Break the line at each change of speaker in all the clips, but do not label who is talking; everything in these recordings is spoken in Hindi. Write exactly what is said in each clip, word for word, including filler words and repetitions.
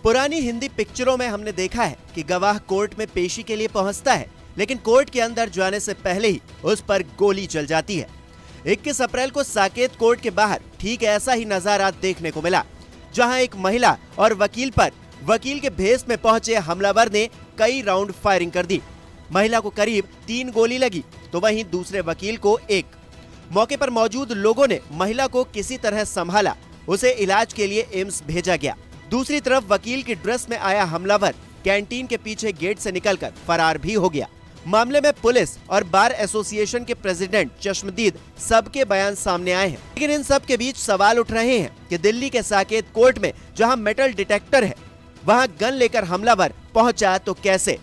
पुरानी हिंदी पिक्चरों में हमने देखा है कि गवाह कोर्ट में पेशी के लिए पहुंचता है, लेकिन कोर्ट के अंदर जाने से पहले ही उस पर गोली चल जाती है। इक्कीस अप्रैल को साकेत कोर्ट के बाहर ठीक ऐसा ही नजारा देखने को मिला, जहां एक महिला और वकील पर वकील के भेष में पहुंचे हमलावर ने कई राउंड फायरिंग कर दी। महिला को करीब तीन गोली लगी तो वहीं दूसरे वकील को एक। मौके पर मौजूद लोगों ने महिला को किसी तरह संभाला, उसे इलाज के लिए एम्स भेजा गया। दूसरी तरफ वकील की ड्रेस में आया हमलावर कैंटीन के पीछे गेट से निकलकर फरार भी हो गया। मामले में पुलिस और बार एसोसिएशन के प्रेसिडेंट चश्मदीद सबके बयान सामने आए हैं, लेकिन इन सब के बीच सवाल उठ रहे हैं कि दिल्ली के साकेत कोर्ट में जहां मेटल डिटेक्टर है, वहां गन लेकर हमलावर पहुंचा तो कैसे।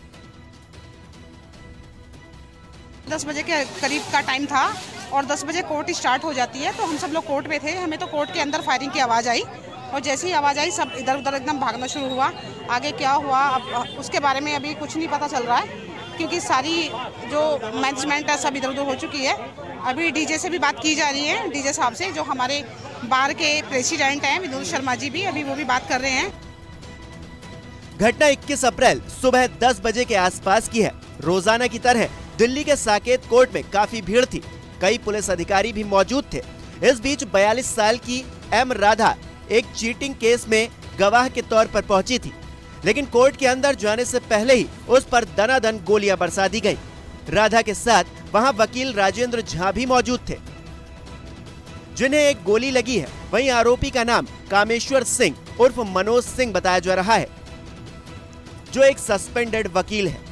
दस बजे के करीब का टाइम था और दस बजे कोर्ट स्टार्ट हो जाती है, तो हम सब लोग कोर्ट में थे। हमें तो कोर्ट के अंदर फायरिंग की आवाज़ आई और जैसे ही आवाज़ आई सब इधर उधर एकदम भागना शुरू हुआ। आगे क्या हुआ अब उसके बारे में अभी कुछ नहीं पता चल रहा है, क्योंकि सारी जो मैनेजमेंट है सब इधर उधर हो चुकी है। अभी डीजे से भी बात की जा रही है, डीजे साहब से, जो हमारे बार के प्रेसिडेंट हैं विनोद शर्मा जी भी अभी वो भी बात कर रहे हैं।
घटना इक्कीस अप्रैल सुबह दस बजे के आसपास की है। रोजाना की तरह दिल्ली के साकेत कोर्ट में काफी भीड़ थी, कई पुलिस अधिकारी भी मौजूद थे। इस बीच बयालीस साल की एम राधा एक चीटिंग केस में गवाह के तौर पर पहुंची थी, लेकिन कोर्ट के अंदर जाने से पहले ही उस पर दनादन गोलियां बरसा दी गई। राधा के साथ वहां वकील राजेंद्र झा भी मौजूद थे, जिन्हें एक गोली लगी है। वहीं आरोपी का नाम कामेश्वर सिंह उर्फ मनोज सिंह बताया जा रहा है, जो एक सस्पेंडेड वकील है।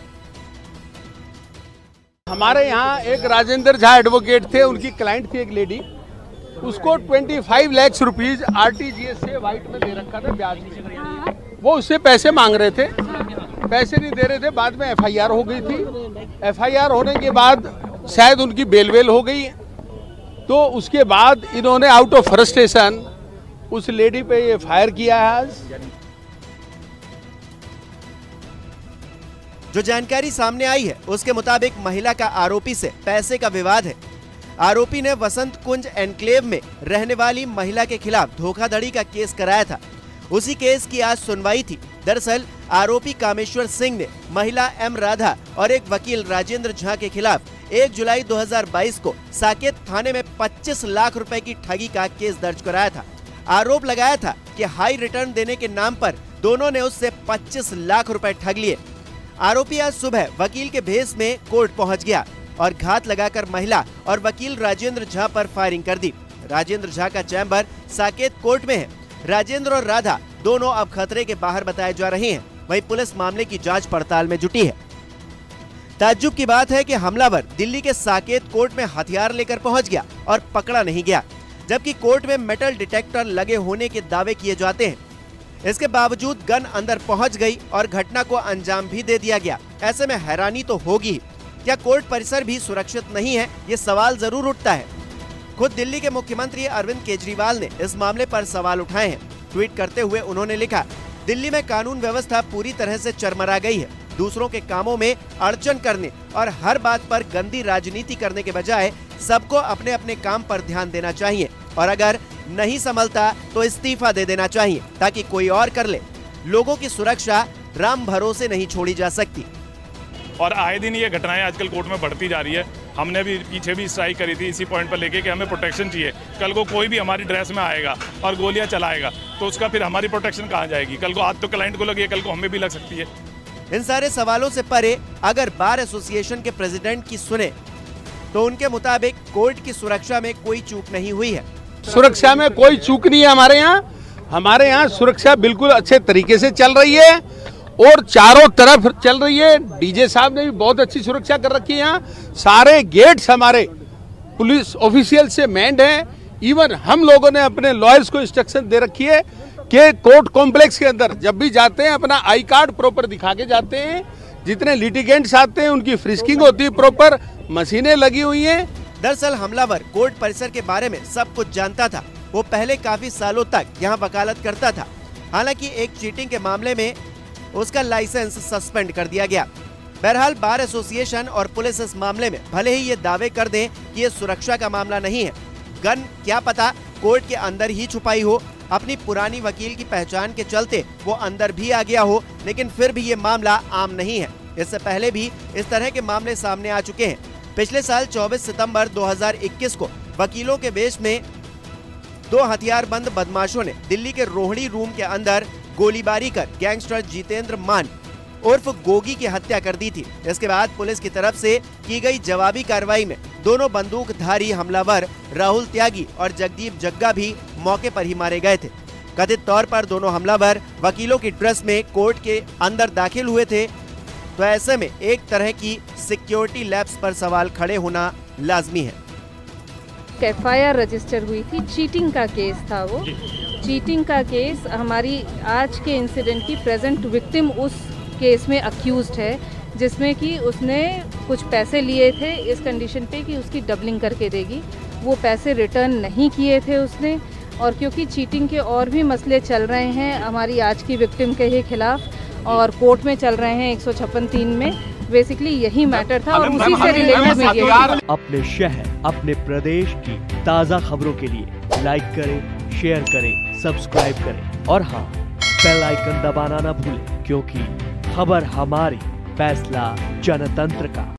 हमारे यहाँ एक राजेंद्र झा एडवोकेट थे, उनकी क्लाइंट थी एक लेडी, उसको पच्चीस लाख रुपीस आरटीजीएस से व्हाइट में दे रखा था ब्याज में। वो उससे पैसे मांग रहे थे, पैसे नहीं दे रहे थे। बाद में एफआईआर हो गई थी। एफआईआर होने के बाद शायद उनकी बेल वेल हो गई, तो उसके बाद इन्होंने आउट ऑफ फ्रस्ट्रेशन उस लेडी पे ये फायर किया है।
जो जानकारी सामने आई है उसके मुताबिक महिला का आरोपी से पैसे का विवाद है। आरोपी ने वसंत कुंज एनक्लेव में रहने वाली महिला के खिलाफ धोखाधड़ी का केस कराया था। उसी केस की आज सुनवाई थी। दरअसल आरोपी कामेश्वर सिंह ने महिला एम राधा और एक वकील राजेंद्र झा के खिलाफ एक जुलाई दो हज़ार बाईस को साकेत थाने में पच्चीस लाख रुपए की ठगी का केस दर्ज कराया था। आरोप लगाया था कि हाई रिटर्न देने के नाम पर दोनों ने उससे पच्चीस लाख रुपए ठग लिए। आरोपी आज सुबह वकील के भेष में कोर्ट पहुंच गया और घात लगाकर महिला और वकील राजेंद्र झा पर फायरिंग कर दी। राजेंद्र झा का चैम्बर साकेत कोर्ट में है। राजेंद्र और राधा दोनों अब खतरे के बाहर बताए जा रहे हैं। वहीं पुलिस मामले की जांच पड़ताल में जुटी है। ताज्जुब की बात है कि हमलावर दिल्ली के साकेत कोर्ट में हथियार लेकर पहुंच गया और पकड़ा नहीं गया, जबकि कोर्ट में मेटल डिटेक्टर लगे होने के दावे किए जाते हैं। इसके बावजूद गन अंदर पहुंच गई और घटना को अंजाम भी दे दिया गया। ऐसे में हैरानी तो होगी, क्या कोर्ट परिसर भी सुरक्षित नहीं है? ये सवाल जरूर उठता है। खुद दिल्ली के मुख्यमंत्री अरविंद केजरीवाल ने इस मामले पर सवाल उठाए हैं। ट्वीट करते हुए उन्होंने लिखा, दिल्ली में कानून व्यवस्था पूरी तरह से चरमरा गई है। दूसरों के कामों में अड़चन करने और हर बात पर गंदी राजनीति करने के बजाय सबको अपने अपने काम पर ध्यान देना चाहिए और अगर नहीं संभलता तो इस्तीफा दे देना चाहिए ताकि कोई और कर ले। लोगों की सुरक्षा राम भरोसे नहीं छोड़ी जा सकती।
और आए दिन ये घटनाएं आजकल कोर्ट में बढ़ती जा रही है। हमने भी पीछे भी स्ट्राइक करी थी इसी पॉइंट पर लेके कि हमें प्रोटेक्शन चाहिए। कल को कोई भी हमारी ड्रेस में आएगा और गोलियां चलाएगा तो उसका फिर हमारी प्रोटेक्शन कहाँ जाएगी? कल को आज तो क्लाइंट को लगी है, कल को हमें भी लग सकती है।
इन सारे सवालों से परे अगर बार एसोसिएशन के प्रेसिडेंट की सुने तो उनके मुताबिक कोर्ट की सुरक्षा में कोई चूक नहीं हुई है।
सुरक्षा में कोई चूक नहीं है हमारे यहाँ। हमारे यहाँ सुरक्षा बिल्कुल अच्छे तरीके से चल रही है और चारों तरफ चल रही है। डीजे साहब ने भी बहुत अच्छी सुरक्षा कर रखी है। यहाँ सारे गेट्स हमारे पुलिस ऑफिशियल से मैंड हैं। इवन हम लोगों ने अपने लॉयर्स को इंस्ट्रक्शन दे रखी है कि कोर्ट कॉम्प्लेक्स के अंदर जब भी जाते हैं अपना आई कार्ड प्रॉपर दिखा के जाते हैं। जितने लिटिगेंट्स आते हैं उनकी फ्रिस्किंग होती है, प्रॉपर मशीनें लगी हुई हैं।
दरअसल हमलावर कोर्ट परिसर के बारे में सब कुछ जानता था। वो पहले काफी सालों तक यहाँ वकालत करता था। हालांकि एक चीटिंग के मामले में उसका लाइसेंस सस्पेंड कर दिया गया। बहरहाल बार एसोसिएशन और पुलिस इस मामले में भले ही ये दावे कर दें कि ये सुरक्षा का मामला नहीं है, गन क्या पता कोर्ट के अंदर ही छुपाई हो अपनी पुरानी वकील की पहचान के चलते वो अंदर भी आ गया हो, लेकिन फिर भी ये मामला आम नहीं है। इससे पहले भी इस तरह के मामले सामने आ चुके हैं। पिछले साल चौबीस सितंबर दो हज़ार इक्कीस को वकीलों के वेश में दो हथियारबंद बदमाशों ने दिल्ली के रोहिणी रूम के अंदर गोलीबारी कर गैंगस्टर जितेंद्र मान उर्फ गोगी की हत्या कर दी थी। इसके बाद पुलिस की तरफ से की गई जवाबी कार्रवाई में दोनों बंदूकधारी हमलावर राहुल त्यागी और जगदीप जग्गा भी मौके पर ही मारे गए थे। कथित तौर पर दोनों हमलावर वकीलों की ड्रेस में कोर्ट के अंदर दाखिल हुए थे, तो ऐसे में एक तरह की सिक्योरिटी लैप्स पर सवाल खड़े होना लाजमी है।
एफ आई आर रजिस्टर हुई थी, चीटिंग का केस था वो। चीटिंग का केस हमारी आज के इंसिडेंट की प्रेजेंट विक्टिम उस केस में अक्यूज्ड है, जिसमें कि उसने कुछ पैसे लिए थे इस कंडीशन पे कि उसकी डबलिंग करके देगी। वो पैसे रिटर्न नहीं किए थे उसने, और क्योंकि चीटिंग के और भी मसले चल रहे हैं हमारी आज की विक्टिम के ही खिलाफ और कोर्ट में चल रहे हैं एक सौ छप्पन तीन में, बेसिकली यही मैटर था और उसी से रिलेटेड मीडिया।
अपने शहर अपने प्रदेश की ताज़ा खबरों के लिए लाइक करें, शेयर करें, सब्सक्राइब करें और हाँ, बेल आइकन दबाना ना भूलें, क्योंकि खबर हमारी, फैसला जनतंत्र का।